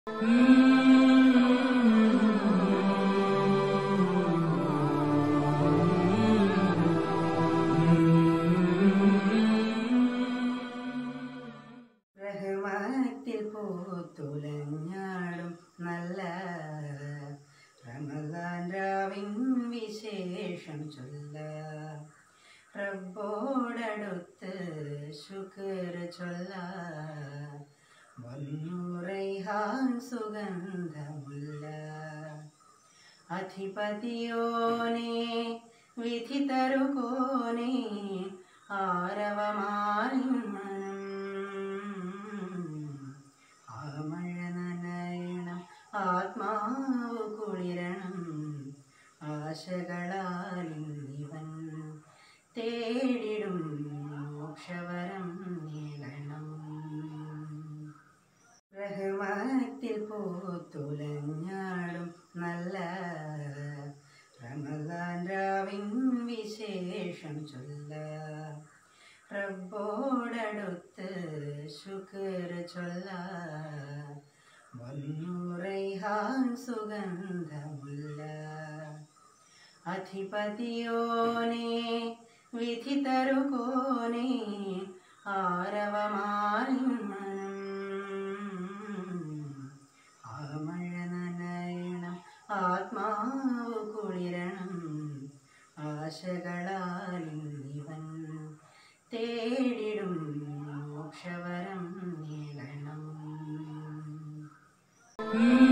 റഹ്മത്തിൽ പൂത്തുലഞ്ഞാടും നല്ല റമദാൻ രാവിൻ വിശേഷം ചൊല്ല റബ്ബോടടുത്ത് ശുക്ർ ചൊല്ല വന്നു റൈഹാൻ സുഗന്ധമുല്ല അധിപതിയോനെ വിധി തരുകോനെ ആരവമാലിൻ ആത്മാവ് കുളിരണം ആശകളാലിവൻ തേടിടും മോക്ഷവരം നേടണം റഹ്മത്തിൽ പൂത്തുലഞ്ഞാടും നല്ല റമദാൻ രാവിൻ വിശേഷം ചൊല്ല റബ്ബോടടുത്ത് ശുക്ർ ചൊല്ല വന്നു റൈഹാൻ സുഗന്ധമുല്ല അധിപതിയോനെ വിധി തരുകോനെ ആരവമാലിൻ ആമഴ നനയണം ആത്മാവ് കുളിരണം ആശകളാലിവൻ തേടിടും മോക്ഷവരം നേടണം.